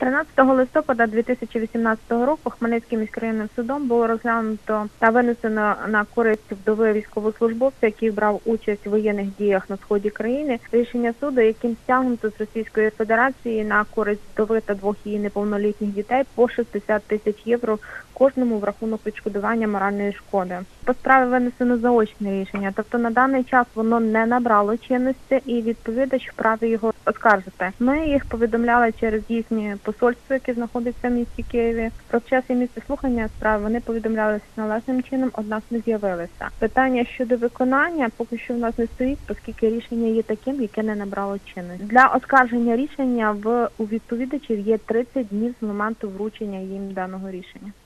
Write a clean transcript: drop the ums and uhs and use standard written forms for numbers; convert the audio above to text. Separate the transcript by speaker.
Speaker 1: 13 листопада 2018 року Хмельницьким міськрайонним судом було розглянуто та винесено на користь вдови військовослужбовця, який брав участь у воєнних діях на сході країни, рішення суду, яким стягнуто з Російської Федерації на користь вдови та двох її неповнолітніх дітей по 60 тисяч євро кожному в рахунок відшкодування моральної шкоди. По справі винесено заочне рішення, тобто на даний час воно не набрало чинності і відповідач вправі його оскаржити. Ми їх повідомляли через їхнє посольство, яке знаходиться в місті Києві. Про час і місце слухання справи вони повідомлялися належним чином, однак не з'явилися. Питання щодо виконання поки що в нас не стоїть, оскільки рішення є таким, яке не набрало чинності. Для оскарження рішення у відповідачів є 30 днів з моменту вручення їм даного рішення.